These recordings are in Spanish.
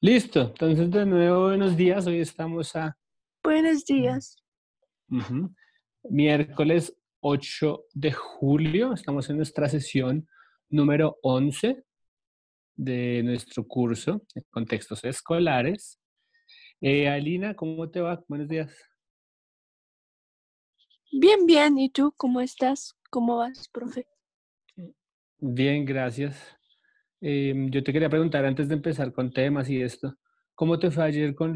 Listo, entonces de nuevo buenos días, hoy estamos a Buenos días. ujú, miércoles 8 de julio, estamos en nuestra sesión número 11 de nuestro curso de contextos escolares. Alina, ¿cómo te va? Buenos días. Bien, bien. ¿Y tú cómo estás? ¿Cómo vas, profe? Bien, gracias. Yo te quería preguntar antes de empezar con temas y esto, ¿cómo te fue ayer con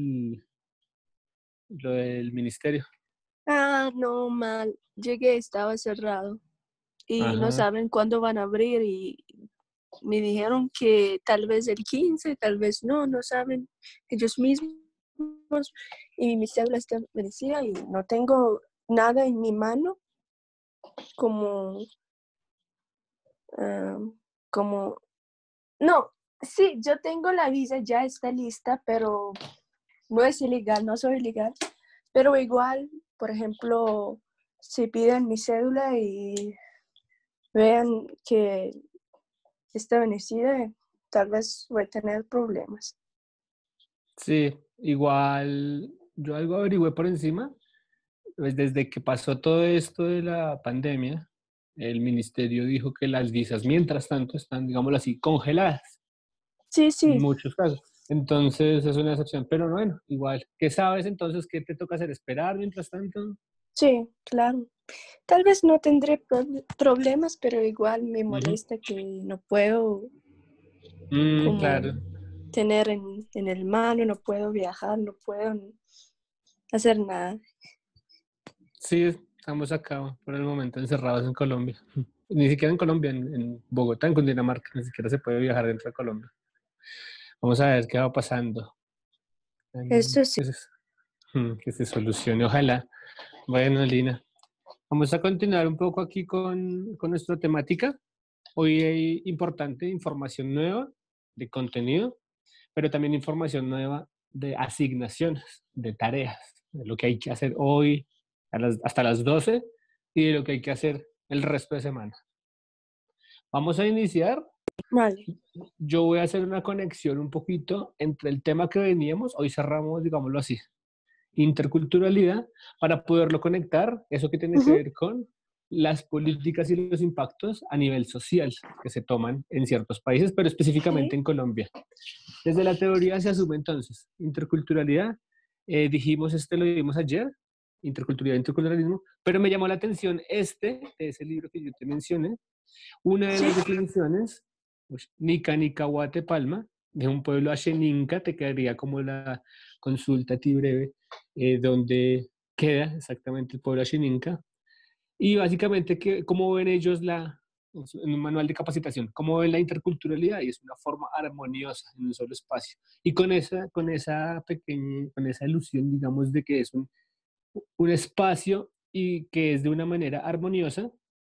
lo del ministerio? No, mal. Llegué, estaba cerrado y no Ajá, saben cuándo van a abrir y me dijeron que tal vez el 15, tal vez no saben ellos mismos y mi cédula está vencida y no tengo nada en mi mano como, ah, como, no, sí, yo tengo la visa, ya está lista, pero no es ilegal, no soy ilegal. Pero igual, por ejemplo, si piden mi cédula y vean que está vencida, tal vez voy a tener problemas. sí, igual yo algo averigüé por encima. Pues desde que pasó todo esto de la pandemia, el ministerio dijo que las visas, mientras tanto, están, digámoslo así, congeladas Sí, en sí, muchos casos. Entonces es una excepción, pero bueno, igual. ¿Qué sabes entonces? ¿Qué te toca hacer? ¿Esperar mientras tanto? sí, claro. Tal vez no tendré problemas, pero igual me Ujú. molesta que no puedo como Claro. tener en el mano, no puedo viajar, no puedo hacer nada. Sí, estamos acá por el momento encerrados en Colombia. Ni siquiera en Colombia, en Bogotá, en Cundinamarca, ni siquiera se puede viajar dentro de Colombia. Vamos a ver qué va pasando. Eso sí. Que se solucione, ojalá. Bueno, Lina. Vamos a continuar un poco aquí con nuestra temática. Hoy hay importante información nueva de contenido, pero también información nueva de asignaciones, de tareas, de lo que hay que hacer hoy hasta las 12 y de lo que hay que hacer el resto de semana. Vamos a iniciar. Vale. Yo voy a hacer una conexión un poquito entre el tema que veníamos. Hoy cerramos, digámoslo así, interculturalidad, para poderlo conectar, eso que tiene que Ujú. ver con las políticas y los impactos a nivel social que se toman en ciertos países, pero específicamente Sí, en Colombia. Desde la teoría se asume entonces interculturalidad, dijimos, lo vimos ayer, interculturalidad, interculturalismo, pero me llamó la atención de ese libro que yo te mencioné, una de sí. las definiciones, Nica Nica Palma, de un pueblo Asheninka, te quedaría como la consulta a ti breve, donde queda exactamente el pueblo Asheninka. Y básicamente, ¿cómo ven ellos en un manual de capacitación, cómo ven la interculturalidad? Y es una forma armoniosa en un solo espacio. Y con esa ilusión, digamos, de que es un espacio y que es de una manera armoniosa,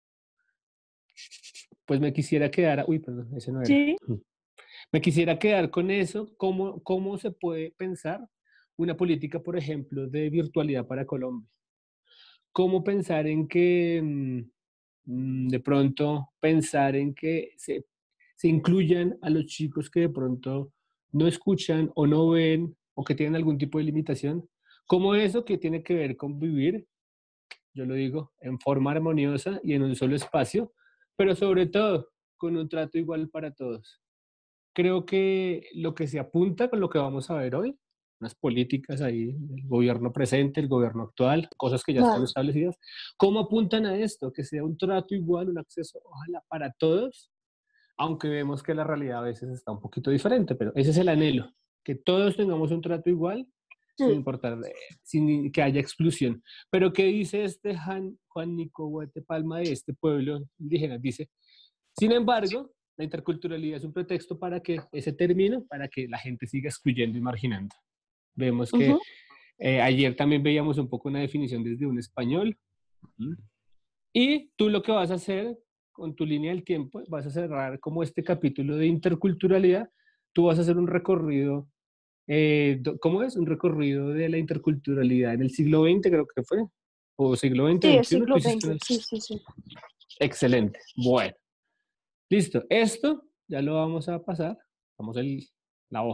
pues me quisiera quedar, uy, perdón, ese no era. Sí. Me quisiera quedar con eso, cómo se puede pensar una política, por ejemplo, de virtualidad para Colombia. ¿Cómo pensar en que, de pronto, pensar en que se incluyan a los chicos que de pronto no escuchan o no ven o que tienen algún tipo de limitación? ¿Cómo eso que tiene que ver con vivir, yo lo digo, en forma armoniosa y en un solo espacio, pero sobre todo con un trato igual para todos? Creo que lo que se apunta con lo que vamos a ver hoy, unas políticas ahí, el gobierno presente, el gobierno actual, cosas que ya están Vale. establecidas, ¿cómo apuntan a esto? Que sea un trato igual, un acceso, ojalá, para todos, aunque vemos que la realidad a veces está un poquito diferente, pero ese es el anhelo, que todos tengamos un trato igual, sin Sí. importar, sin que haya exclusión. Pero ¿qué dice Juan Nico Huete Palma de este pueblo indígena? Dice, sin embargo, la interculturalidad es un pretexto para que ese término, para que la gente siga excluyendo y marginando. Vemos que Ujú. ayer también veíamos un poco una definición desde un español. ¿Mm? Y tú lo que vas a hacer con tu línea del tiempo, vas a cerrar como este capítulo de interculturalidad, tú vas a hacer un recorrido, ¿cómo es? Un recorrido de la interculturalidad en el siglo XX, creo que fue, o siglo XX, Sí, el XXI, tú siglo hiciste XX, una... sí, sí, sí. Excelente. Bueno, listo. Esto ya lo vamos a pasar. Vamos la hoja.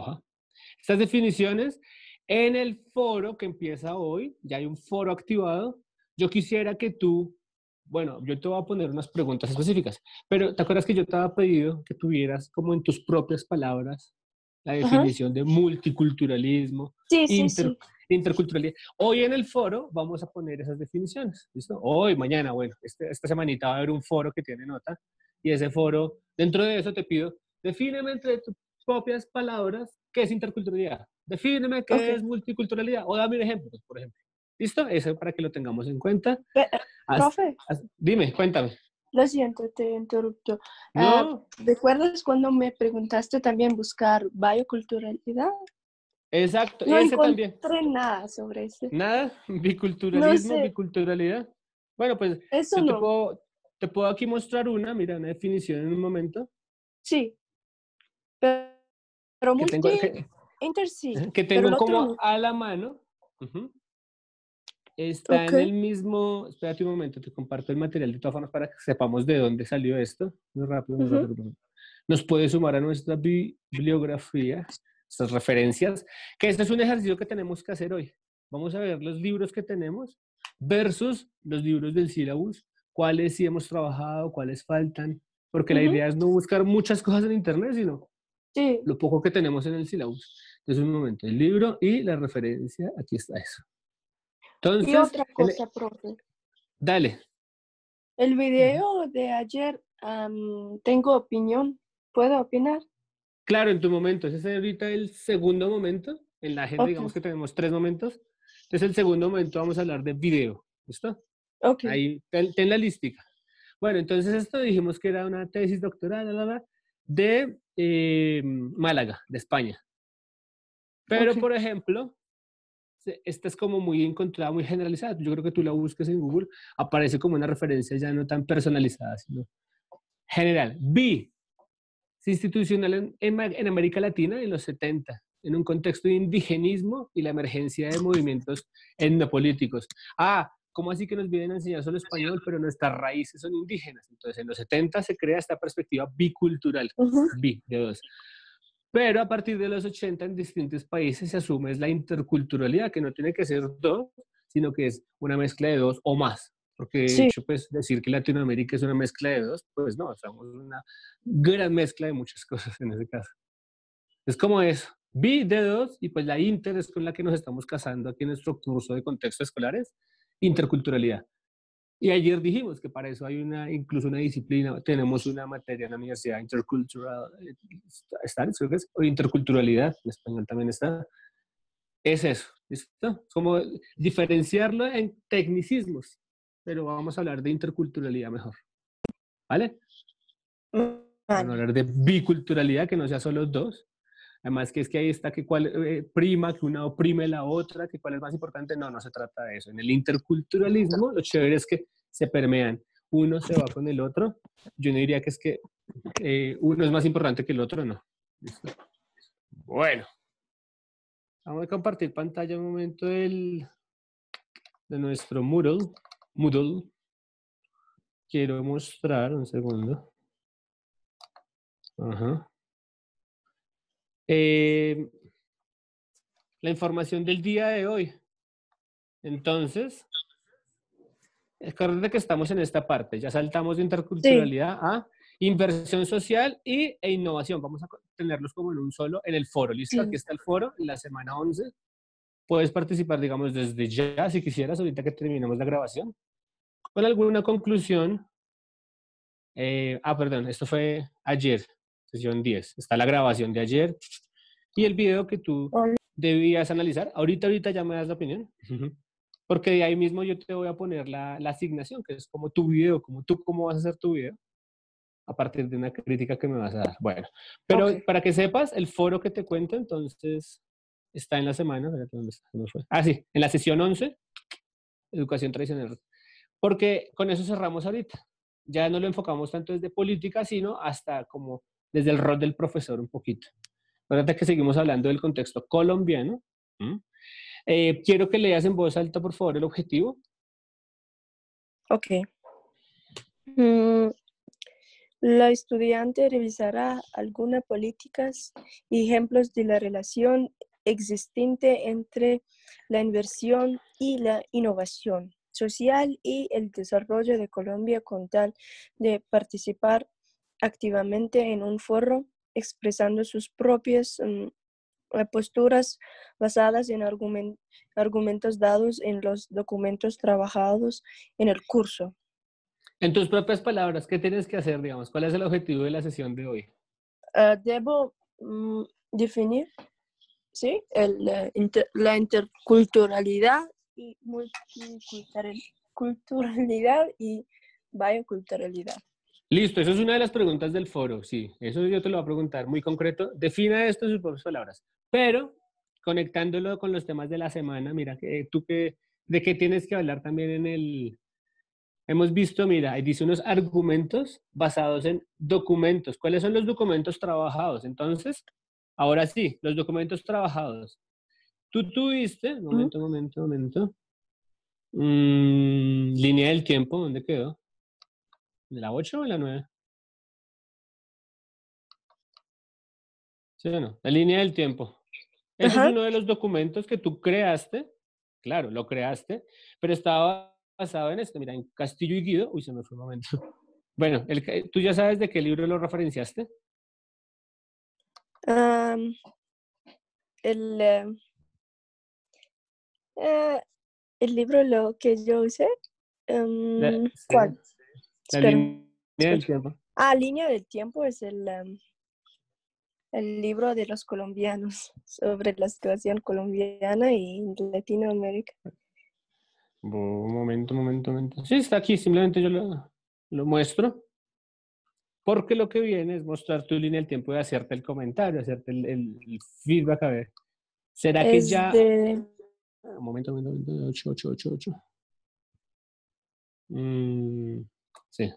Estas definiciones en el foro que empieza hoy, ya hay un foro activado. Yo quisiera que tú, bueno, yo te voy a poner unas preguntas específicas, pero ¿te acuerdas que yo te había pedido que tuvieras como en tus propias palabras la Ajá. definición de multiculturalismo, Sí, sí, sí. interculturalidad? Hoy en el foro vamos a poner esas definiciones, ¿listo? Hoy, mañana, bueno, esta semanita va a haber un foro que tiene nota y ese foro, dentro de eso te pido, defíneme entre tus propias palabras qué es interculturalidad, defíneme Ok. qué es multiculturalidad o dame un ejemplo, por ejemplo. ¿Listo? Eso para que lo tengamos en cuenta. Profe, Dime, cuéntame. lo siento, te interrumpo. No, ¿Recuerdas cuando me preguntaste también buscar bioculturalidad? exacto, No ese también. encontré nada sobre ese. Nada, No biculturalismo, sé, biculturalidad. Bueno, pues eso yo no. te puedo aquí mostrar una, mira, una definición en un momento, Sí, pero que tengo, inter sí, que pero el tengo otro como no. a la mano. Ujú. Está Ok. en el mismo, espérate un momento, te comparto el material de todas formas para que sepamos de dónde salió esto. Muy rápido, muy Ujú. rápido. Nos puede sumar a nuestra bibliografía, estas referencias, que este es un ejercicio que tenemos que hacer hoy. Vamos a ver los libros que tenemos versus los libros del syllabus, cuáles sí hemos trabajado, cuáles faltan, porque la Ujú. idea es no buscar muchas cosas en internet, sino Sí. lo poco que tenemos en el syllabus. Entonces, un momento, el libro y la referencia, aquí está eso. Y Entonces, otra cosa, profe. dale. El video de ayer, tengo opinión. ¿Puedo opinar? Claro, en tu momento, ese es ahorita el segundo momento. En la agenda, Ok, digamos que tenemos 3 momentos. Entonces, el segundo momento vamos a hablar de video. ¿Listo? ok. Ahí, ten la lística. Bueno, entonces esto dijimos que era una tesis doctoral de Málaga, de España. Pero, Ok. por ejemplo, esta es como muy encontrada, muy generalizada. Yo creo que tú la busques en Google, aparece como una referencia ya no tan personalizada, sino general. Se institucional en América Latina en los 70, en un contexto de indigenismo y la emergencia de movimientos etnopolíticos. ¿Cómo así que nos vienen a enseñar solo español, pero nuestras raíces son indígenas? Entonces, en los 70 se crea esta perspectiva bicultural, Ujú. de dos. Pero a partir de los 80 en distintos países se asume la interculturalidad, que no tiene que ser dos, sino que es una mezcla de dos o más. Porque de Sí. hecho, pues decir que Latinoamérica es una mezcla de dos, pues no, somos una gran mezcla de muchas cosas en ese caso. Es como eso, bi de dos y pues la inter es con la que nos estamos casando aquí en nuestro curso de contextos escolares, interculturalidad. Y ayer dijimos que para eso hay incluso una disciplina, tenemos una materia en la universidad, intercultural, creo que es, o interculturalidad, en español también está. Es eso, ¿listo? Es como diferenciarlo en tecnicismos, pero vamos a hablar de interculturalidad mejor, ¿vale? Para no Vale. hablar de biculturalidad, que no sea solo dos. Además, que es que ahí está que cuál prima, que una oprime la otra, que cuál es más importante. No, no se trata de eso. En el interculturalismo, lo chévere es que se permean. Uno se va con el otro. Yo no diría que es que uno es más importante que el otro, no. ¿Listo? Bueno, vamos a compartir pantalla un momento de nuestro Moodle. Moodle. Quiero mostrar, un segundo. Ajá. La información del día de hoy. Entonces, recuerda que estamos en esta parte, ya saltamos de Sí. interculturalidad a inversión social e innovación. Vamos a tenerlos como en un solo, en el foro. ¿Listo? Aquí Sí. está el foro, en la semana 11. Puedes participar, digamos, desde ya, si quisieras, ahorita que terminemos la grabación. Con alguna conclusión. Perdón, esto fue ayer, sesión 10. Está la grabación de ayer y el video que tú Hola. debías analizar. Ahorita ya me das la opinión. Porque de ahí mismo yo te voy a poner la asignación, que es como tu video, como tú cómo vas a hacer tu video, a partir de una crítica que me vas a dar. Bueno, Ok. pero para que sepas, el foro que te cuento, entonces, está en la semana. Espérate, ¿dónde está? ¿Dónde fue? Sí, en la sesión 11, educación tradicional. Porque con eso cerramos ahorita. Ya no lo enfocamos tanto desde política, sino hasta como desde el rol del profesor un poquito. Ahorita que seguimos hablando del contexto colombiano. Quiero que leas en voz alta, por favor, el objetivo. Ok. Mm, La estudiante revisará algunas políticas y ejemplos de la relación existente entre la inversión y la innovación social y el desarrollo de Colombia con tal de participar activamente en un foro expresando sus propias posturas basadas en argumentos dados en los documentos trabajados en el curso. En tus propias palabras, ¿qué tienes que hacer, digamos? ¿Cuál es el objetivo de la sesión de hoy? Debo definir, ¿sí? La interculturalidad y multiculturalidad y bioculturalidad. Listo, eso es una de las preguntas del foro, sí, eso yo te lo voy a preguntar muy concreto. Defina esto en sus propias palabras, pero conectándolo con los temas de la semana, mira, ¿de qué tienes que hablar también en el... Hemos visto, mira, ahí dice unos argumentos basados en documentos. ¿Cuáles son los documentos trabajados? Entonces, ahora sí, los documentos trabajados. Tú tuviste, momento. Línea del tiempo, ¿dónde quedó? ¿De la 8 o de la 9? ¿Sí o no? La línea del tiempo. Ese es Ajá. uno de los documentos que tú creaste, claro, lo creaste, pero estaba basado en este, mira, en Castillo y Guido. Uy, se me fue un momento. Bueno, ¿tú ya sabes de qué libro lo referenciaste? Um, el, el libro lo que yo usé. Sí, ¿Cuál? la Espera, línea del espera. tiempo. Línea del tiempo es el libro de los colombianos sobre la situación colombiana y Latinoamérica. Un momento. Sí, está aquí, simplemente yo lo muestro, porque lo que viene es mostrar tu línea del tiempo y hacerte el comentario, hacerte el feedback, a ver. ¿Será que Es ya... de, Un momento, 8. Sí.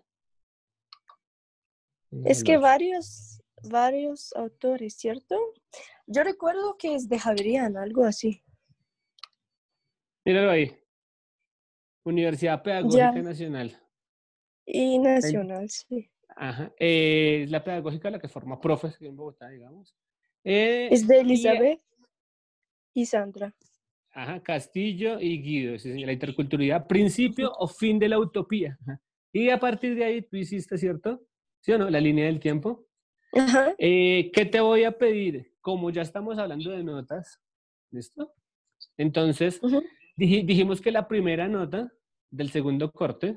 es que varios autores, ¿cierto? Yo recuerdo que es de Javerian, algo así. Míralo ahí. Universidad Ya, Pedagógica Nacional. y nacional, sí. Ajá. Es la pedagógica la que forma profes aquí en Bogotá, digamos. Es de Y Elizabeth y Sandra. ajá, Castillo y Guido, sí, señor, la interculturalidad, principio o fin de la utopía. Ajá. Y a partir de ahí tú hiciste, ¿cierto? ¿Sí o no? La línea del tiempo. Ajá. ¿Qué te voy a pedir? Como ya estamos hablando de notas, ¿listo? Entonces, Ujú. dijimos que la primera nota del segundo corte,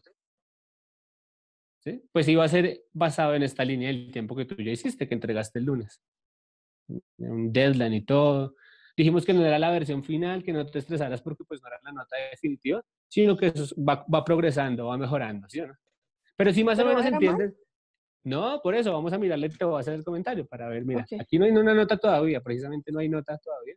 ¿sí? Pues iba a ser basado en esta línea del tiempo que tú ya hiciste, que entregaste el lunes. Un deadline y todo. Dijimos que no era la versión final, que no te estresaras porque pues no era la nota definitiva, sino que eso va progresando, va mejorando, ¿sí o no? Pero si más o Pero menos era mal. entiendes, no, por eso vamos a mirarle, te voy a hacer el comentario para ver, mira, Ok. aquí no hay una nota todavía, precisamente no hay nota todavía.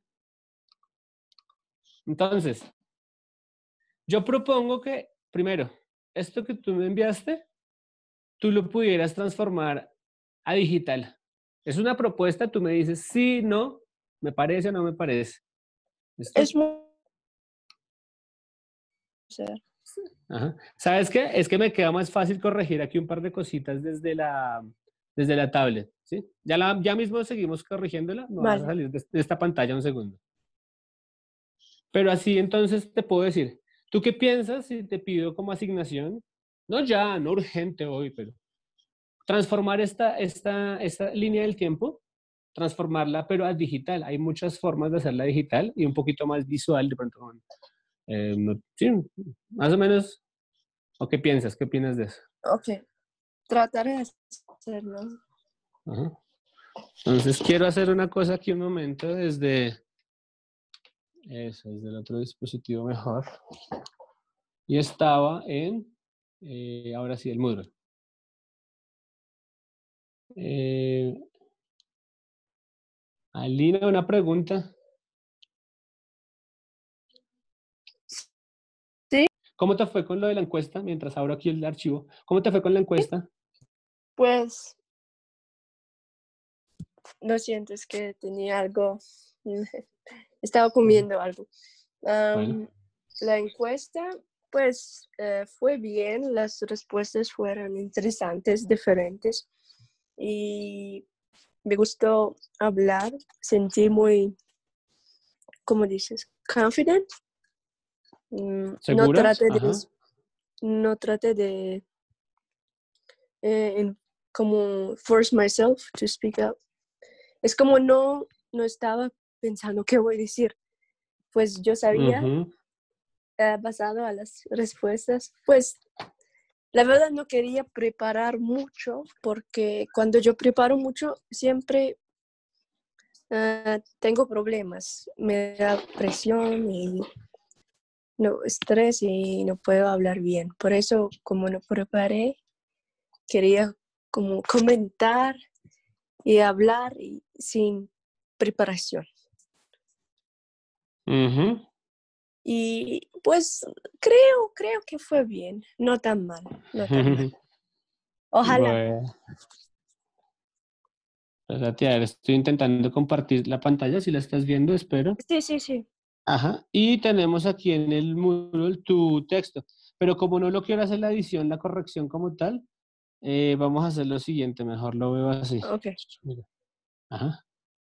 Entonces, yo propongo que, primero, esto que tú me enviaste, tú lo pudieras transformar a digital. Es una propuesta, tú me dices sí, no, me parece o no me parece. Es ¿Listo? muy... Ajá. ¿Sabes qué? Es que me queda más fácil corregir aquí un par de cositas desde la tablet, ¿sí? Ya mismo seguimos corrigiéndola, no vas a Vale. salir de esta pantalla un segundo. Pero así entonces te puedo decir, ¿tú qué piensas si te pido como asignación? No ya, no urgente hoy, pero transformar esta línea del tiempo, transformarla pero a digital. Hay muchas formas de hacerla digital y un poquito más visual de pronto. Sí, más o menos. ¿O qué piensas? ¿Qué opinas de eso? Ok. Trataré de hacerlo. Ajá. Entonces quiero hacer una cosa aquí un momento desde el otro dispositivo mejor. Y estaba ahora sí, el Moodle. Eh, Alina, una pregunta. Sí, ¿Cómo te fue con lo de la encuesta? Mientras abro aquí el archivo. ¿Cómo te fue con la encuesta? pues no sientes que tenía algo. Estaba Ujú. comiendo algo. Bueno, La encuesta. Pues fue bien, las respuestas fueron interesantes, diferentes y me gustó hablar, sentí muy, ¿cómo dices? Confident. No ¿Segura? trate de, Ajá. no trate de como force myself to speak up. Es como no estaba pensando qué voy a decir. Pues yo sabía, Ujú, basado a las respuestas, pues la verdad no quería preparar mucho porque cuando yo preparo mucho siempre tengo problemas. Me da presión y no, estrés y no puedo hablar bien. Por eso, como no preparé, quería como comentar y hablar sin preparación. ujú. Y pues creo que fue bien, no tan mal, no tan mal. Ojalá. Bueno, pues, Tatiana, estoy intentando compartir la pantalla, si la estás viendo, espero. Sí, sí, sí. Ajá. Y tenemos aquí en el Moodle tu texto. Pero como no lo quiero hacer la edición, la corrección como tal, vamos a hacer lo siguiente, mejor lo veo así. Ok. Mira. Ajá.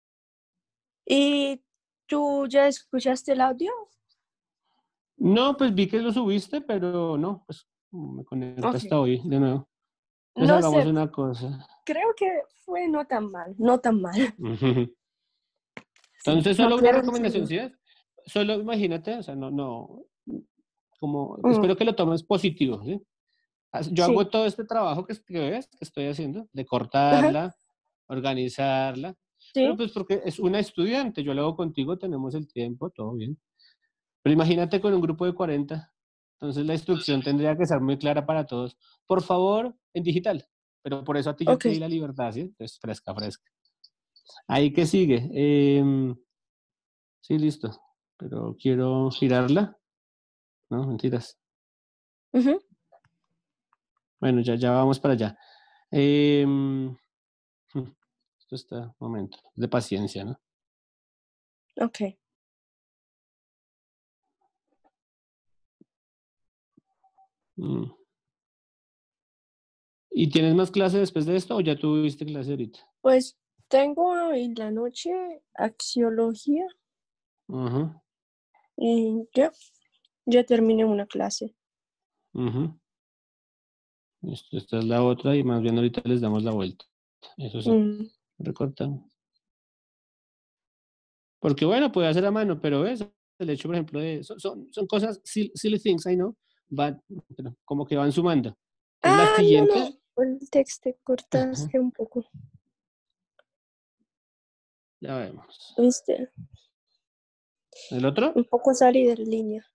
¿Y tú ya escuchaste el audio? No, pues vi que lo subiste, pero no, pues me conecto Ok. hasta hoy de nuevo. Entonces No hagamos sé, una cosa. creo que fue no tan mal, no tan mal. Ujú. Sí, Entonces, no solo una quiero recomendación, decirlo. ¿sí ves? Solo imagínate, o sea, no, como, Mm, espero que lo tomes positivo, ¿sí? Yo sí. hago todo este trabajo que ves, que estoy haciendo, de Ajá, cortarla, organizarla, pero sí. pues porque es una estudiante, yo lo hago contigo, tenemos el tiempo, todo bien. Pero imagínate con un grupo de 40, entonces la instrucción tendría que ser muy clara para todos. Por favor, en digital, pero por eso a ti yo Ok. te di la libertad, ¿sí? Entonces, fresca, fresca. Ahí que sigue. Sí, listo, pero quiero girarla, ¿no? Mentiras. Ujú, Bueno, ya vamos para allá. Em, Esto está, momento, de paciencia, ¿no? ok. Mm. ¿Y tienes más clase después de esto o ya tuviste clase ahorita? Pues tengo en la noche axiología Ajá, y ya terminé una clase. ajá. Esta es la otra y más bien ahorita les damos la vuelta. Eso sí, Mm, recortamos. Porque bueno, puede hacer a mano, pero ves, el hecho, por ejemplo, de, son cosas, silly things, I know, van, pero como que van sumando. Entonces la no. siguiente, El texto cortaste un poco. ya vemos. ¿Viste? ¿El otro? Un poco salí de la línea.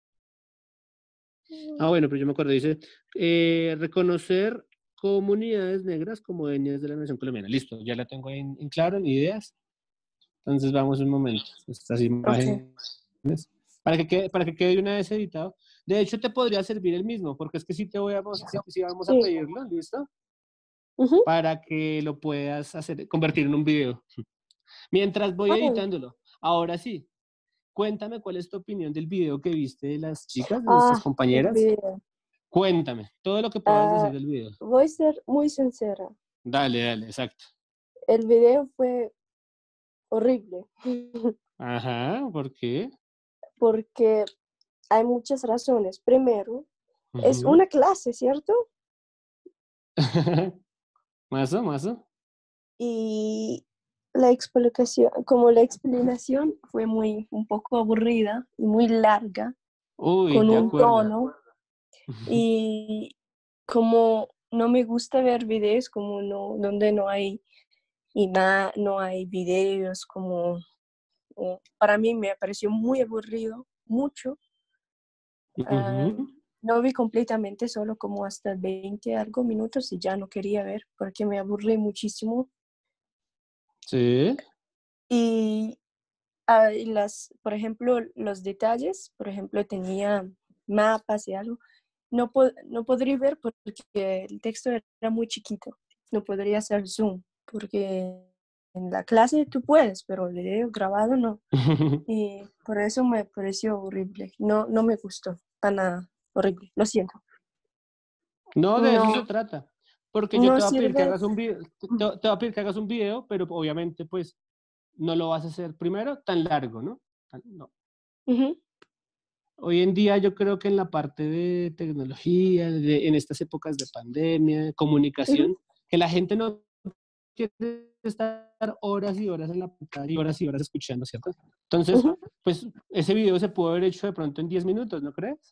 Ah, bueno, pero yo me acuerdo, dice, reconocer comunidades negras como etnias de la nación colombiana. Listo, ya la tengo en claro, en ideas. Entonces vamos un momento, estas Ok. imágenes, para que quede de una vez editado. De hecho, te podría servir el mismo, porque es que sí vamos a Sí. pedirlo, ¿listo? Ujú. Para que lo puedas hacer, convertir en un video. Mientras voy Ah, editándolo. Ahora sí, cuéntame cuál es tu opinión del video que viste de las chicas, de nuestras el compañeras. video. Cuéntame, todo lo que puedas decir Ah, del video. voy a ser muy sincera. Dale, dale, exacto. El video fue horrible Ajá, ¿por qué? porque hay muchas razones. Primero, es Ujú. una clase, ¿cierto? ¿Mazo, mazo? Y la explicación fue un poco aburrida y muy larga, Uy, con de un acuerdo. tono. Y como no me gusta ver videos como donde no hay no hay videos como para mí me pareció muy aburrido, mucho. Ah, Ujú. no vi completamente, solo como hasta 20 algo minutos y ya no quería ver porque me aburrí muchísimo. Sí. Y por ejemplo, los detalles, por ejemplo, tenía mapas y algo, no podría ver porque el texto era muy chiquito, no podría hacer zoom, porque en la clase tú puedes, pero el video grabado no. Y por eso me pareció horrible, no me gustó para nada. horrible, lo siento. No, de eso se No, trata. Porque yo no te voy a pedir que sirve. hagas un video, te voy a pedir que hagas un video, pero obviamente pues no lo vas a hacer primero tan largo, ¿no? No. Ujú, Hoy en día yo creo que en la parte de tecnología, en estas épocas de pandemia, de ujú, comunicación, que la gente no quiere estar horas y horas en la pantalla y horas escuchando, ¿cierto? Entonces, ujú. pues ese video se pudo haber hecho de pronto en 10 minutos, ¿no crees?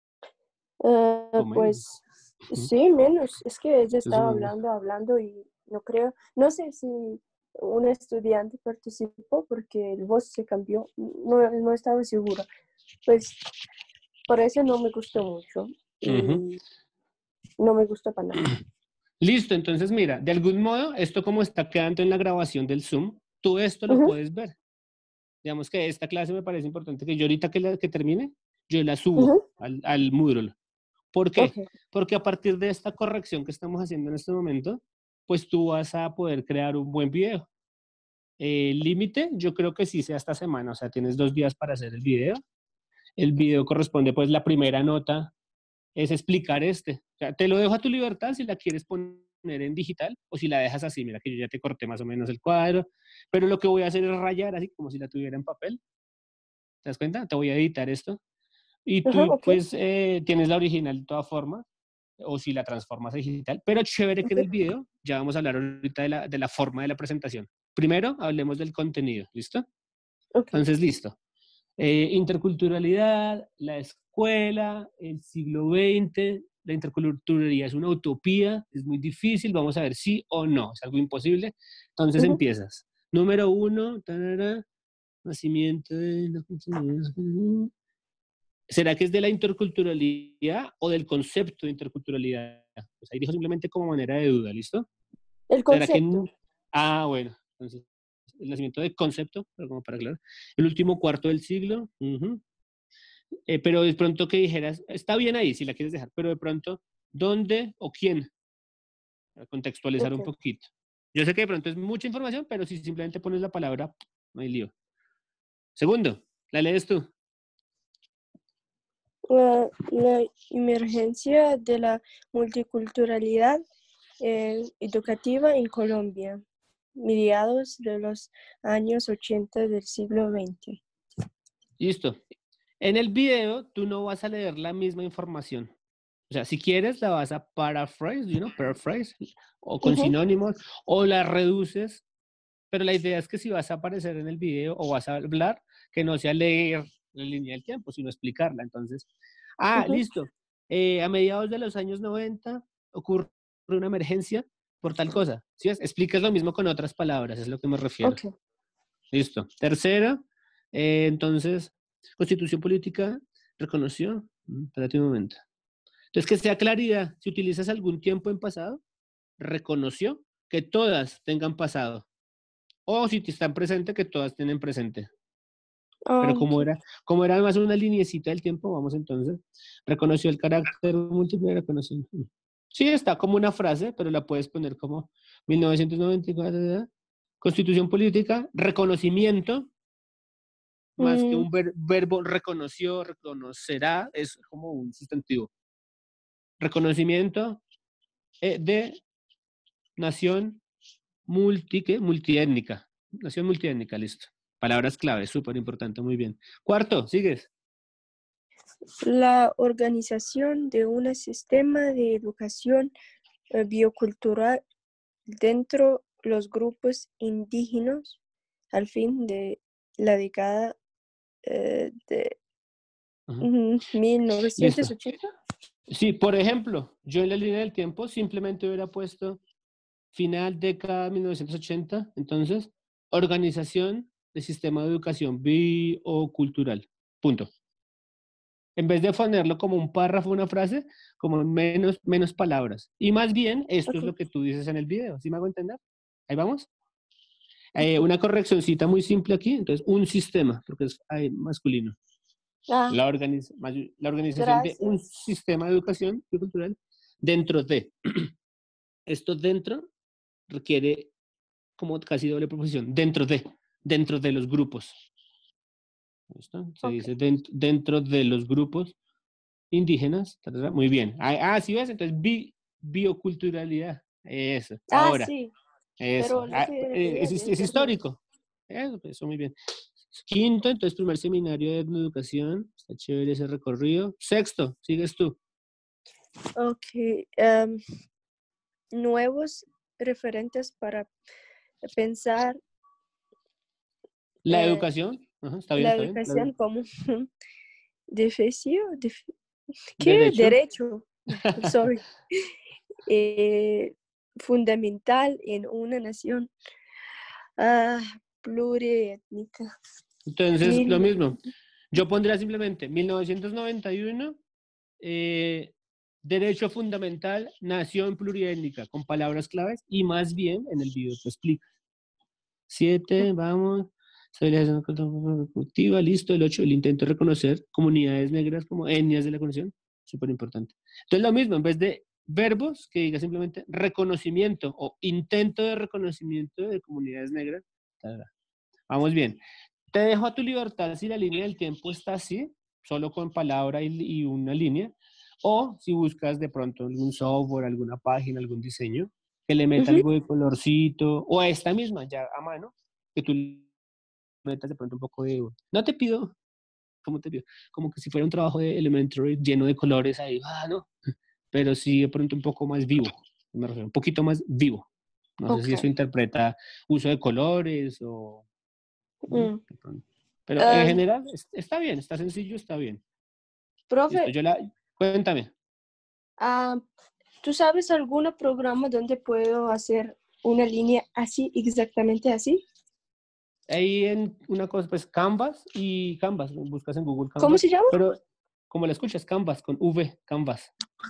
O menos. Pues sí, menos. Es que ella Eso estaba menos. hablando y no creo, no sé si un estudiante participó porque el voz se cambió, no estaba segura. Pues por eso no me gustó mucho Ujú. y no me gustó para nada. Listo, entonces mira, de algún modo, esto como está quedando en la grabación del Zoom, tú esto lo Ujú, puedes ver. Digamos que esta clase me parece importante que yo ahorita que termine, yo la subo ujú. al Moodle. ¿Por Ok, qué? Porque a partir de esta corrección que estamos haciendo en este momento, pues tú vas a poder crear un buen video. El límite, yo creo que sí sea esta semana, o sea, tienes 2 días para hacer el video. El video corresponde, pues, la primera nota es explicar este. O sea, te lo dejo a tu libertad si la quieres poner en digital o si la dejas así. Mira que yo ya te corté más o menos el cuadro, pero lo que voy a hacer es rayar así como si la tuviera en papel. ¿Te das cuenta? Te voy a editar esto. Y ajá, tú, ok, pues, tienes la original de todas formas, o si la transformas a digital. Pero chévere que en el ok, video, ya vamos a hablar ahorita de la forma de la presentación. Primero, hablemos del contenido. ¿Listo? ok. Entonces, listo. Interculturalidad, la escuela, el siglo XX, la interculturalidad es una utopía, es muy difícil, vamos a ver sí o no, es algo imposible. Entonces Ujú. empiezas. Número uno, tarara, nacimiento de... ¿Será que es de la interculturalidad o del concepto de interculturalidad? Pues ahí dijo simplemente como manera de duda, ¿listo? El ¿Será que... concepto. Ah, bueno, entonces el nacimiento de concepto, pero como para aclarar. El último cuarto del siglo. Pero de pronto que dijeras, está bien ahí si la quieres dejar, pero de pronto, ¿dónde o quién? Para contextualizar Ok. un poquito. Yo sé que de pronto es mucha información, pero si simplemente pones la palabra, no hay lío. Segundo, la lees tú. La emergencia de la multiculturalidad educativa en Colombia, mediados de los años 80 del siglo XX. Listo. En el video, tú no vas a leer la misma información. O sea, si quieres, la vas a paraphrase, paraphrase, o con Ujú, sinónimos, o la reduces, pero la idea es que si vas a aparecer en el video o vas a hablar, que no sea leer la línea del tiempo, sino explicarla. Entonces, ujú. listo. A mediados de los años 90 ocurre una emergencia por tal cosa. ¿Sí ves? Explicas lo mismo con otras palabras, es lo que me refiero. Ok. Listo. Tercero, entonces, Constitución Política reconoció. Espérate un momento. Entonces, que sea claridad, si utilizas algún tiempo en pasado, reconoció que todas tengan pasado. O si están presente, que todas tienen presente. Pero Ok. como era más una liniecita del tiempo, vamos entonces, reconoció el carácter múltiple, reconoció. Sí, está como una frase, pero la puedes poner como 1994, ¿verdad? Constitución política, reconocimiento, más que Mm, un verbo reconoció, reconocerá, es como un sustantivo. Reconocimiento de nación multiétnica. Nación multiétnica, listo. Palabras clave, súper importante, muy bien. Cuarto, sigues. la organización de un sistema de educación biocultural dentro los grupos indígenas al fin de la década de Ajá. Listo. 1980. Sí, por ejemplo, yo en la línea del tiempo simplemente hubiera puesto final década 1980, entonces, organización del sistema de educación biocultural. Punto. En vez de ponerlo como un párrafo, una frase, como menos palabras. Y más bien, esto es Ok. lo que tú dices en el video. ¿Sí me hago entender? Ahí vamos. Una correccioncita muy simple aquí. Entonces, un sistema, porque es masculino. Ah, La organización de un gracias. sistema de educación cultural dentro de. Esto dentro requiere como casi doble proposición. Dentro de los grupos. ¿Listo? Se Ok. dice dentro de los grupos indígenas. Muy bien. ¿Sí ves? Entonces, bioculturalidad. Eso. Ah, Ahora, sí, eso. pero lo que leía de Es internet. histórico. Eso, muy bien. Quinto, entonces, primer seminario de etnoeducación. Está chévere ese recorrido. Sexto, sigues tú. Ok, nuevos referentes para pensar La educación. Ajá, está bien, la está bien. educación como derecho, ¿qué? Derecho. Derecho, sorry, eh, fundamental en una nación ah, pluriétnica. Entonces, lo Mil- mismo. Yo pondría simplemente 1991, derecho fundamental, nación pluriétnica, con palabras claves y más bien en el video te explica. 7, vamos. Estabilización constitutiva, listo. El 8, el intento de reconocer comunidades negras como etnias de la conexión, súper importante. Entonces, lo mismo, en vez de verbos, que diga simplemente reconocimiento o intento de reconocimiento de comunidades negras. Vamos bien. Te dejo a tu libertad si la línea del tiempo está así, solo con palabra y una línea, o si buscas de pronto algún software, alguna página, algún diseño, que le meta Ujú. algo de colorcito, o a esta misma, ya a mano, que tú le metas de pronto un poco de... No te pido, ¿cómo te pido? Como que si fuera un trabajo de Elementary lleno de colores ahí, no, pero sí de pronto un poco más vivo, me refiero, un poquito más vivo. No sé Ok. si eso interpreta uso de colores o... Mm. de pronto. Pero en Ah, general está bien, está sencillo, está bien. Listo, profe, cuéntame. ah, ¿tú sabes algún programa donde puedo hacer una línea así, exactamente así? Ahí en una cosa, pues Canvas, buscas en Google ¿Cómo Canvas, se llama? pero como la escuchas, Canvas, con V, Canvas,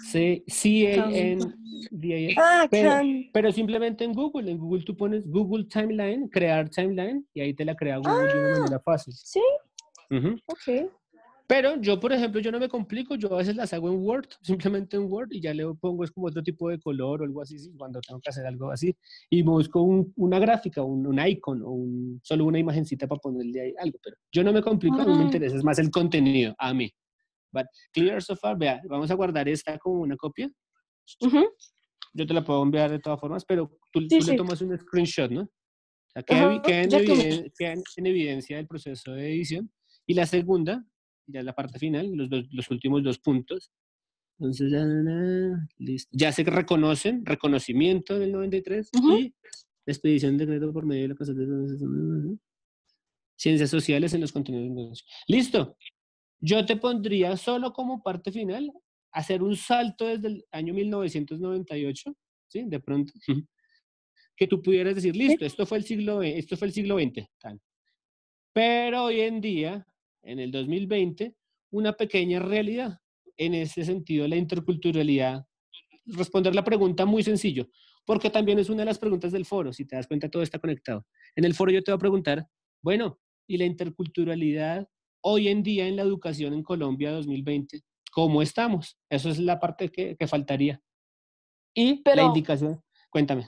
Canva. C-A-N-V-A-S, Ah, pero, Can. pero simplemente en Google tú pones Google Timeline, crear timeline, y ahí te la crea Google de una Ah, manera fácil. sí, Ujú. ok. Pero yo, por ejemplo, yo no me complico, yo a veces las hago en Word, simplemente en Word, y ya le pongo es como otro tipo de color o algo así, sí, cuando tengo que hacer algo así, y busco una gráfica, un icon, o solo una imagencita para ponerle ahí algo, pero yo no me complico, a mí me Mm, interesa es más el contenido, a mí. But clear so far, vea, vamos a guardar esta como una copia, ujú. yo te la puedo enviar de todas formas, pero Sí, tú le sí. tomas un screenshot, ¿no? O sea, Ajá, yo también. queda en evidencia del proceso de edición. Y la segunda, ya la parte final, los últimos dos puntos. Entonces, listo. Ya se reconocen, reconocimiento del 93 Ujú, y la expedición de decreto por medio de la cosa de ciencias sociales en los contenidos de negocio. Listo. Yo te pondría solo como parte final hacer un salto desde el año 1998, ¿sí? De pronto, que tú pudieras decir, sí. listo, esto fue el siglo XX, tal. Pero hoy en día, en el 2020, una pequeña realidad. En ese sentido, la interculturalidad, responder la pregunta muy sencillo, porque también es una de las preguntas del foro, si te das cuenta, todo está conectado. En el foro yo te voy a preguntar, bueno, ¿y la interculturalidad hoy en día en la educación en Colombia 2020? ¿Cómo estamos? Eso es la parte que faltaría. Y la Pero indicación, cuéntame.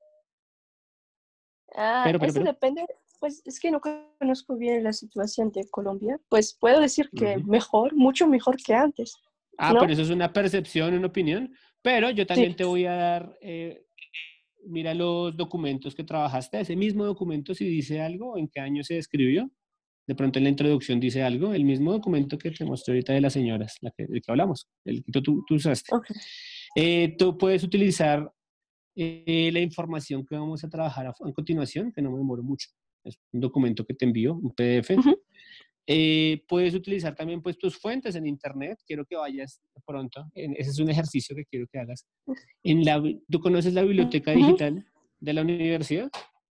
eso Pero. depende, pues es que no conozco bien la situación de Colombia. Pues puedo decir que Ujú. mejor, mucho mejor que antes, Pero ¿no? eso es una percepción, una opinión. Pero yo Sí. también te voy a dar, mira los documentos que trabajaste, ese mismo documento si dice algo, en qué año se escribió, de pronto en la introducción dice algo, el mismo documento que te mostré ahorita de las señoras, el que hablamos, el que tú usaste. Ok. Tú puedes utilizar la información que vamos a trabajar a continuación, que no me demoro mucho. Es un documento que te envío, un PDF. Ujú. Puedes utilizar también pues tus fuentes en internet. Quiero que vayas pronto. Ese es un ejercicio que quiero que hagas. ¿Tú conoces la biblioteca Ujú. digital de la universidad?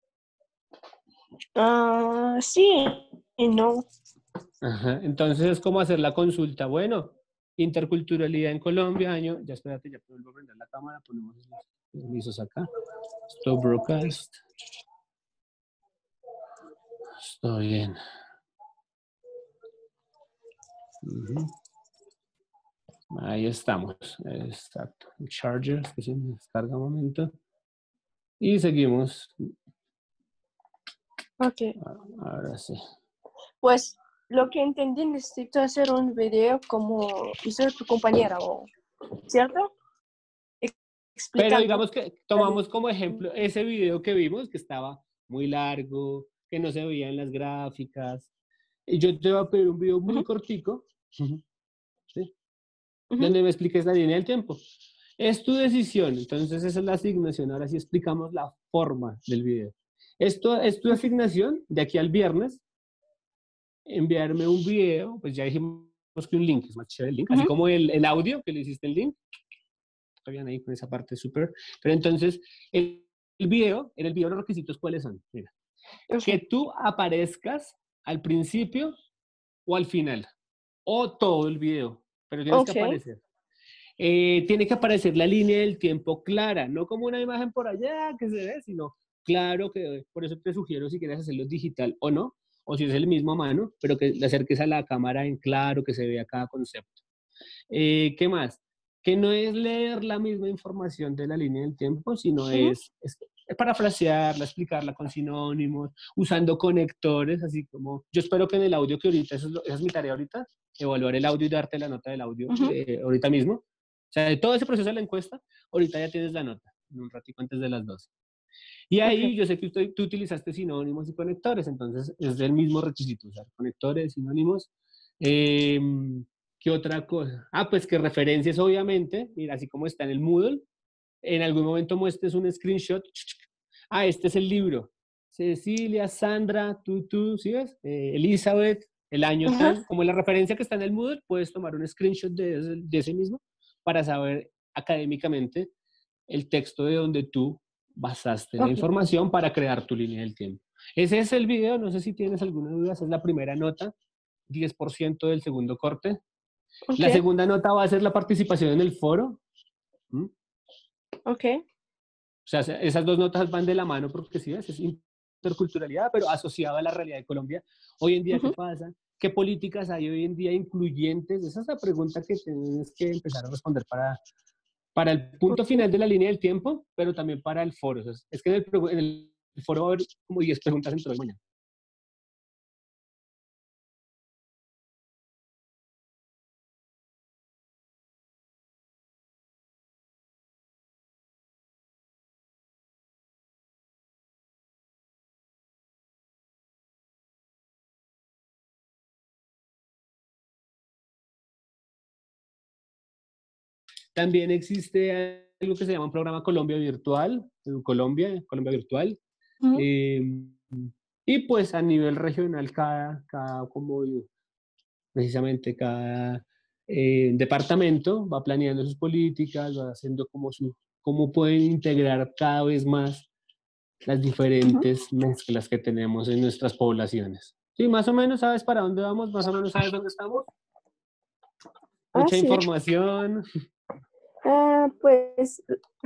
Sí y no. Ajá. Entonces es como hacer la consulta. Bueno, interculturalidad en Colombia, año. Ya espérate, ya vuelvo a prender la cámara. Ponemos los permisos acá. Stop broadcast. Está bien. Ujú. Ahí estamos. Exacto. Charger, que se me descarga un momento. Y seguimos. Ok. Ahora sí. Pues lo que entendí, necesito hacer un video como hizo tu compañera, ¿cierto? Pero Explicando. digamos que tomamos como ejemplo ese video que vimos, que estaba muy largo, que no se veían las gráficas. Y yo te voy a pedir un video muy Ujú, cortico, ¿sí? ujú. Donde me expliques la línea del tiempo. Es tu decisión, entonces esa es la asignación. Ahora sí explicamos la forma del video. Esto es tu Ok. asignación de aquí al viernes, enviarme un video, pues ya dijimos que un link, es más chévere el link, así Ujú, como el audio que le hiciste el link, está bien ahí con esa parte súper. Pero entonces, el video, en el video los requisitos, ¿cuáles son? Mira, ok. que tú aparezcas al principio o al final, o todo el video, pero tienes que Ok. aparecer. Tiene que aparecer la línea del tiempo clara, no como una imagen por allá que se ve, sino claro que por eso te sugiero si quieres hacerlo digital o no, o si es el mismo a mano, pero que le acerques a la cámara en claro, que se vea cada concepto. ¿Qué más? Que no es leer la misma información de la línea del tiempo, sino Ujú, es parafrasearla, explicarla con sinónimos, usando conectores, así como yo espero que en el audio que ahorita, esa es mi tarea ahorita, evaluar el audio y darte la nota del audio ujú. ahorita mismo. O sea, de todo ese proceso de la encuesta, ahorita ya tienes la nota, en un ratito antes de las 12. Y Ok. ahí yo sé que tú utilizaste sinónimos y conectores, entonces es el mismo requisito, usar conectores, sinónimos. Eh, ¿Qué otra cosa? Ah, pues que referencias, obviamente, mira, así como está en el Moodle, en algún momento muestres un screenshot. Ah, este es el libro. Cecilia, Sandra, tú, ¿sí ves? Elizabeth, el año Ajá. tal, como la referencia que está en el Moodle, puedes tomar un screenshot de ese mismo para saber académicamente el texto de donde tú basaste la Ok. información para crear tu línea del tiempo. Ese es el video, no sé si tienes alguna duda, esa es la primera nota, 10% del segundo corte. Ok. La segunda nota va a ser la participación en el foro. ¿Mm? Ok. O sea, esas dos notas van de la mano porque sí, es interculturalidad, pero asociado a la realidad de Colombia. Hoy en día, ¿qué Ujú. pasa? ¿Qué políticas hay hoy en día incluyentes? Esa es la pregunta que tienes que empezar a responder para el punto Ok. final de la línea del tiempo, pero también para el foro. O sea, es que en el foro va a haber como 10 preguntas dentro de mañana. También existe algo que se llama un programa Colombia Virtual, Colombia, Colombia Virtual. Ujú. Eh, y pues a nivel regional, como precisamente cada departamento va planeando sus políticas, va haciendo como cómo pueden integrar cada vez más las Ujú. diferentes mezclas que tenemos en nuestras poblaciones. Sí, más o menos sabes para dónde vamos, más o menos sabes dónde estamos. Ah, Mucha sí. información. Pues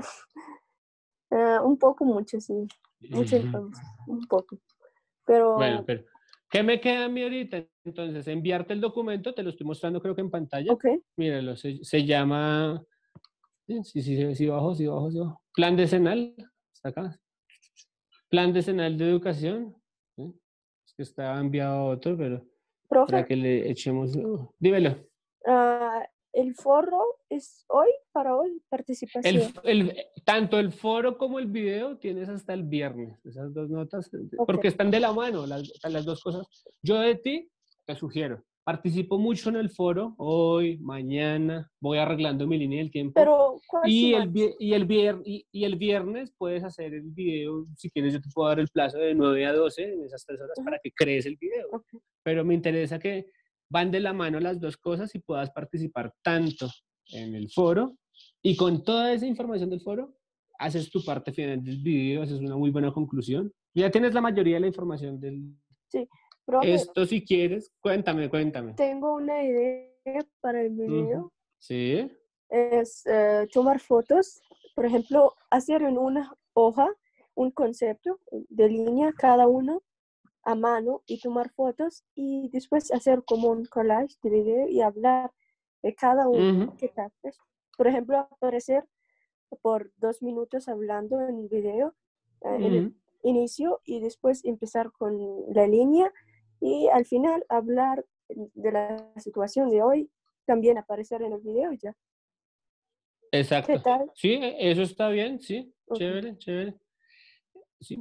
un poco, mucho, sí. Mucha información. Un poco. Bueno, Pero, pero ¿qué me queda a mí ahorita? Entonces, enviarte el documento, te lo estoy mostrando creo que en pantalla. ok. Míralo, se llama, sí, bajo, sí, bajo, sí, bajo. Plan decenal, está acá. Plan decenal de educación. ¿Sí? Es que está enviado otro, pero para Profe, que le echemos. Dímelo. el foro es hoy, para hoy, El, participación. tanto el foro como el video tienes hasta el viernes, esas dos notas, Ok. porque están de la mano las dos cosas. Yo de ti te sugiero, participo mucho en el foro, hoy, mañana, voy arreglando mi línea del tiempo. Pero, ¿cuál Y semana? y el viernes puedes hacer el video, si quieres yo te puedo dar el plazo de 9 a 12 en esas 3 horas Ajá. para que crees el video. Ok. Pero me interesa que van de la mano las dos cosas y puedas participar tanto en el foro y con toda esa información del foro, haces tu parte final del video, haces una muy buena conclusión. Ya tienes la mayoría de la información del... Sí. Profe, Esto si quieres, cuéntame. tengo una idea para el Ujú. video. Sí. Es tomar fotos, por ejemplo, hacer en una hoja un concepto de línea cada uno a mano y tomar fotos y después hacer como un collage de video y hablar de cada uno. Ujú, ¿Qué tal? Por ejemplo, aparecer por 2 minutos hablando en el video en el ujú. inicio y después empezar con la línea y al final hablar de la situación de hoy, también aparecer en el video ya. ¿Qué Exacto. tal? Sí, eso está bien, sí. Ok. Chévere, chévere. Sí.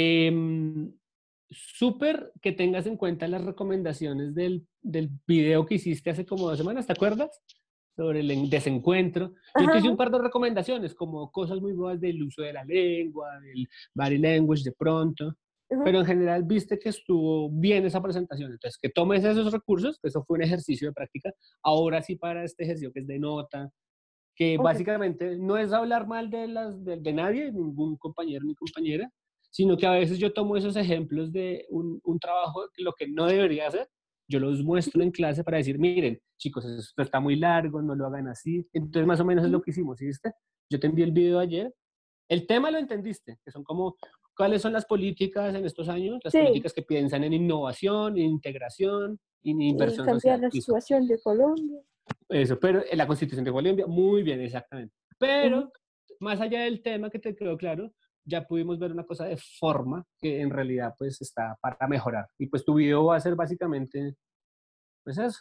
Súper que tengas en cuenta las recomendaciones del video que hiciste hace como 2 semanas, ¿te acuerdas? Sobre el desencuentro. Yo te Ajá, hice ajá, un par de recomendaciones, como cosas muy buenas del uso de la lengua, del body language de pronto, ajá. pero en general viste que estuvo bien esa presentación. Entonces, que tomes esos recursos, que eso fue un ejercicio de práctica, ahora sí para este ejercicio que es de nota, que Ok. básicamente no es hablar mal de nadie, ningún compañero ni compañera, sino que a veces yo tomo esos ejemplos de un trabajo, lo que no debería hacer, yo los muestro Ujú, en clase para decir, miren, chicos, esto está muy largo, no lo hagan así. Entonces, más o menos es lo ujú. que hicimos, ¿sí viste? Yo te envié el video ayer. El tema lo entendiste, que son como, ¿cuáles son las políticas en estos años? Las Sí, políticas que piensan en innovación, en integración, en y inversión cambiar social. la Listo. situación de Colombia. Eso, pero en la Constitución de Colombia, muy bien, exactamente. Ujú. Pero, más allá del tema que te quedó claro, ya pudimos ver una cosa de forma que en realidad pues está para mejorar. Y pues tu video va a ser básicamente, pues eso.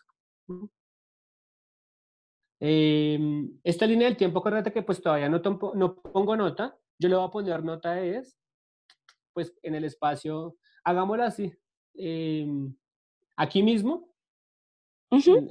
Esta línea del tiempo, acuérdate que pues todavía no pongo nota, yo le voy a poner nota es, pues en el espacio, hagámoslo así. Eh, aquí mismo, Ujú. en,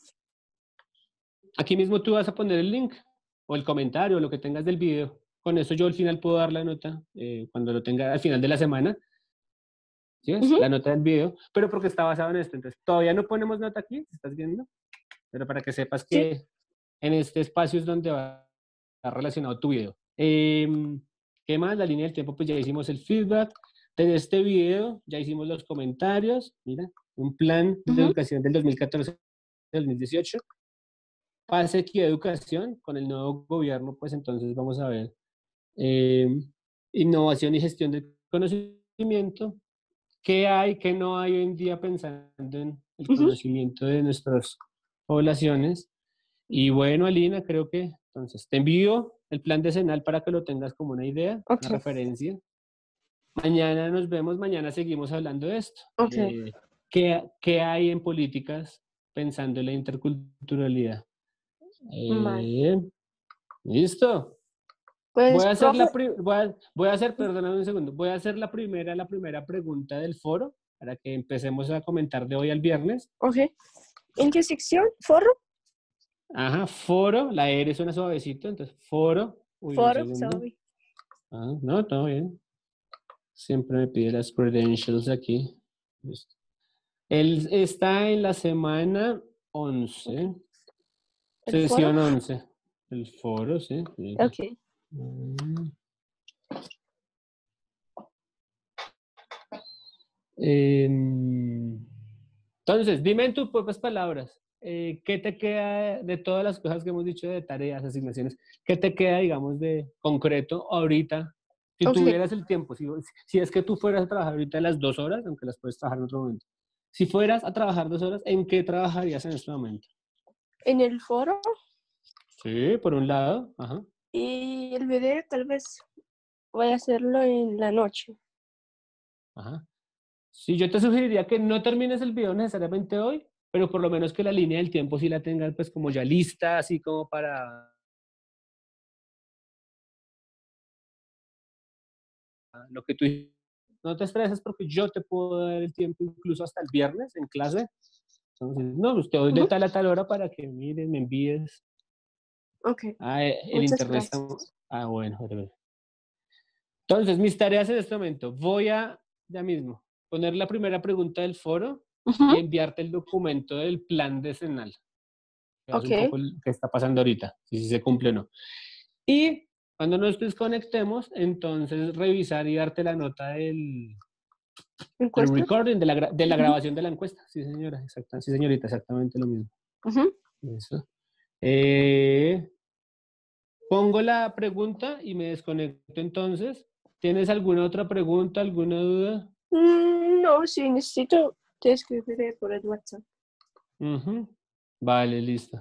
aquí mismo tú vas a poner el link o el comentario o lo que tengas del video. Con eso yo al final puedo dar la nota cuando lo tenga al final de la semana. ¿Sí ves? Ujú. La nota del video, pero porque está basado en esto. Entonces, todavía no ponemos nota aquí, ¿estás viendo? Pero para que sepas Sí. que en este espacio es donde va a estar relacionado tu video. ¿Qué más? La línea del tiempo, pues ya hicimos el feedback. De este video ya hicimos los comentarios. Mira, un plan de Ujú. educación del 2014-2018. Pase aquí a educación con el nuevo gobierno, pues entonces vamos a ver eh, innovación y gestión del conocimiento. ¿Qué hay, qué no hay hoy en día pensando en el Ujú. conocimiento de nuestras poblaciones? Y bueno, Alina, creo que entonces te envío el plan decenal para que lo tengas como una idea, una Ok, referencia. Mañana nos vemos, mañana seguimos hablando de esto. ok. ¿Qué hay en políticas pensando en la interculturalidad? Vale. Eh, ¿Listo? Voy Pues, a hacer profe, voy a hacer, perdóname un segundo, voy a hacer la primera pregunta del foro para que empecemos a comentar de hoy al viernes. ok. ¿En qué sección? ¿Foro? Ajá, foro, la R suena suavecito, entonces foro, uy, un Foro, segundo. sorry. Ah, no, todo bien. Siempre me pide las credentials aquí. Listo. Él está en la semana Ok. 11, ¿El foro? sesión 11. El foro, sí. Sí. Ok. Mm. Em, Entonces, dime en tus propias palabras, ¿qué te queda de todas las cosas que hemos dicho de tareas, asignaciones? ¿Qué te queda, digamos, de concreto ahorita? Si Ok. tuvieras el tiempo, si es que tú fueras a trabajar ahorita las 2 horas, aunque las puedes trabajar en otro momento. Si fueras a trabajar 2 horas, ¿en qué trabajarías en este momento? En el foro Sí, por un lado, ajá, y el video tal vez voy a hacerlo en la noche. ajá. Sí, yo te sugeriría que no termines el video necesariamente hoy, pero por lo menos que la línea del tiempo sí la tengas pues como ya lista, así como para lo que tú no te estreses porque yo te puedo dar el tiempo incluso hasta el viernes en clase. Entonces, no, usted hoy de Ujú. tal a tal hora para que mires, me envíes. Ok. Ah, el Muchas internet está. gracias. Ah, bueno. Entonces, mis tareas en este momento. Voy a, ya mismo, poner la primera pregunta del foro y Ujú. enviarte el documento del plan decenal. Veas Ok. un poco lo que está pasando ahorita, si se cumple o no. Y cuando nos desconectemos, entonces revisar y darte la nota del ¿Encuesta? recording, de la Ujú. grabación de la encuesta. Sí, señora, sí, señorita, exactamente lo mismo. Ujú. Eso. Eh, pongo la pregunta y me desconecto entonces. ¿Tienes alguna otra pregunta, alguna duda? No, sí, necesito, te escribiré por el WhatsApp. Ujú. Vale, listo.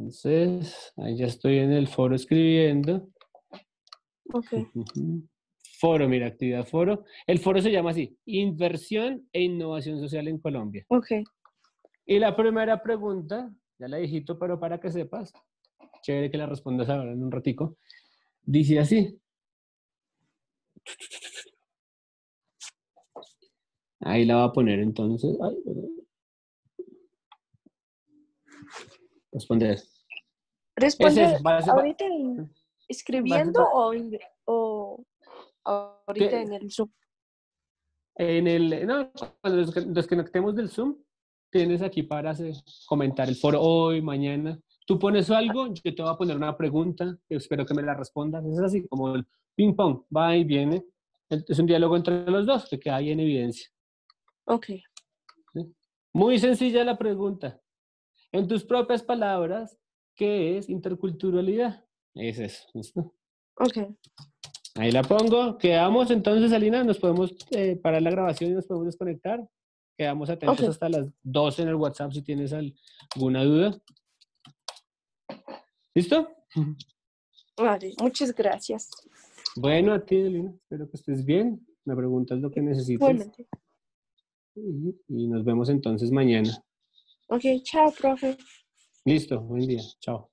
Entonces, ahí ya estoy en el foro escribiendo. Ok. Ujú. Foro, mira, actividad foro. El foro se llama así, Inversión e Innovación Social en Colombia. Ok. Y la primera pregunta, ya la dijiste, pero para que sepas, chévere que la respondas ahora en un ratico, dice así. Ahí la va a poner entonces. Ay, responder. Es ¿Responde eso, ahorita va- escribiendo va- o ahorita que- en el Zoom? no, cuando desconectemos del Zoom, tienes aquí para comentar el foro hoy, mañana. Tú pones algo, yo te voy a poner una pregunta, espero que me la respondas. Es así como el ping pong, va y viene. Es un diálogo entre los dos que queda ahí en evidencia. Ok. ¿Sí? Muy sencilla la pregunta. En tus propias palabras, ¿qué es interculturalidad? Es eso, ¿listo? Ok. Ahí la pongo. Quedamos entonces, Alina, nos podemos parar la grabación y nos podemos desconectar. Quedamos Ok. atentos hasta las 12 en el WhatsApp si tienes alguna duda. ¿Listo? Vale, muchas gracias. Bueno, a ti, Alina, espero que estés bien. Me preguntas lo que necesites Igualmente. y nos vemos entonces mañana. Ok, chao, profe. Listo, buen día. Chao.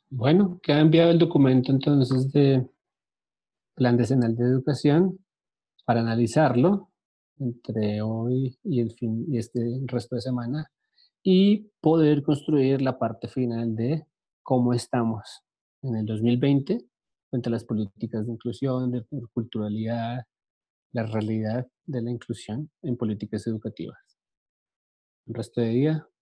Bueno, queda enviado el documento entonces de Plan Decenal de Educación para analizarlo entre hoy y el fin y este resto de semana y poder construir la parte final de cómo estamos en el 2020 frente a las políticas de inclusión, de culturalidad, la realidad de la inclusión en políticas educativas. El resto de día